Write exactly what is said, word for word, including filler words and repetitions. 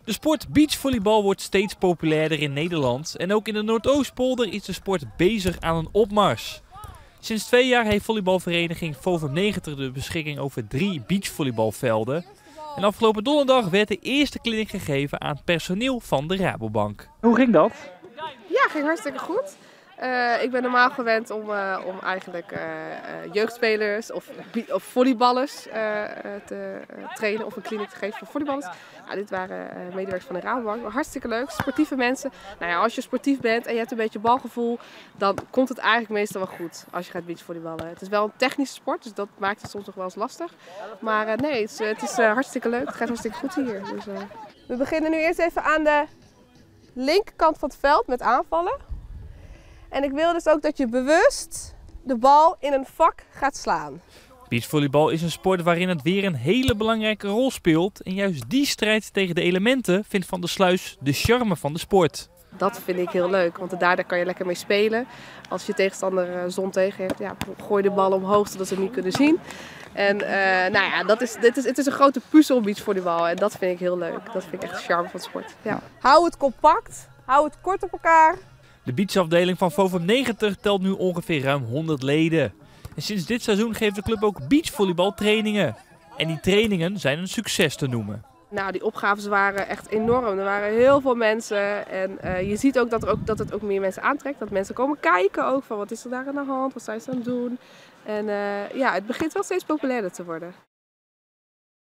De sport beachvolleybal wordt steeds populairder in Nederland en ook in de Noordoostpolder is de sport bezig aan een opmars. Sinds twee jaar heeft volleybalvereniging Fovum negentig de beschikking over drie beachvolleybalvelden. En afgelopen donderdag werd de eerste clinic gegeven aan personeel van de Rabobank. Hoe ging dat? Ja, ging hartstikke goed. Uh, ik ben normaal gewend om, uh, om eigenlijk uh, uh, jeugdspelers of, of volleyballers uh, te uh, trainen of een clinic te geven voor volleyballers. Nou, dit waren uh, medewerkers van de Rabobank. Hartstikke leuk, sportieve mensen. Nou ja, als je sportief bent en je hebt een beetje balgevoel, dan komt het eigenlijk meestal wel goed als je gaat beachvolleyballen. Het is wel een technische sport, dus dat maakt het soms nog wel eens lastig. Maar uh, nee, het is, het is uh, hartstikke leuk. Het gaat hartstikke goed hier. Dus, uh... We beginnen nu eerst even aan de linkerkant van het veld met aanvallen. En ik wil dus ook dat je bewust de bal in een vak gaat slaan. Beachvolleybal is een sport waarin het weer een hele belangrijke rol speelt. En juist die strijd tegen de elementen vindt Van der Sluis de charme van de sport. Dat vind ik heel leuk, want daardoor kan je lekker mee spelen. Als je tegenstander zon tegen heeft, ja, gooi de bal omhoog zodat ze hem niet kunnen zien. En uh, nou ja, dat is, dit is, het is een grote puzzel beachvolleybal en dat vind ik heel leuk. Dat vind ik echt de charme van de sport. Ja. Hou het compact, hou het kort op elkaar. De beachafdeling van Fovum negentig telt nu ongeveer ruim honderd leden. En sinds dit seizoen geeft de club ook beachvolleybaltrainingen. En die trainingen zijn een succes te noemen. Nou, die opgaves waren echt enorm. Er waren heel veel mensen en uh, je ziet ook dat, er ook dat het ook meer mensen aantrekt. Dat mensen komen kijken ook van wat is er daar aan de hand, wat zijn ze aan het doen. En uh, ja, het begint wel steeds populairder te worden.